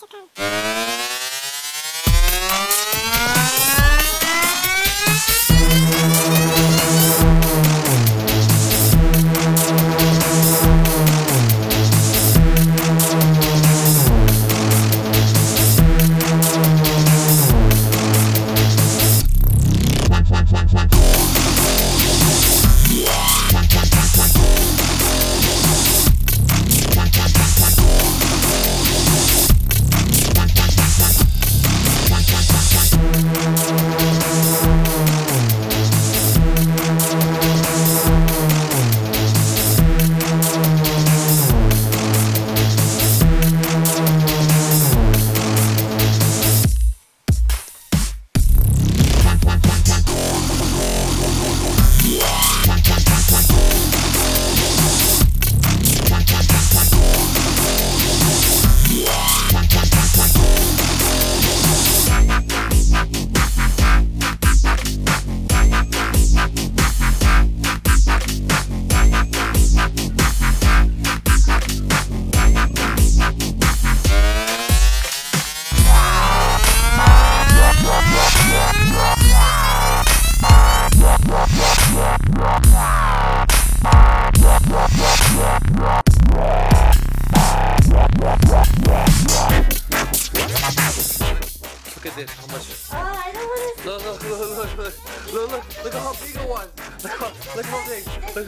Look at this, how much? Oh, I don't want to. Look at how big it was. Look how big. Look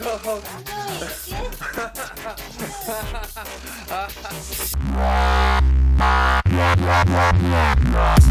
how big.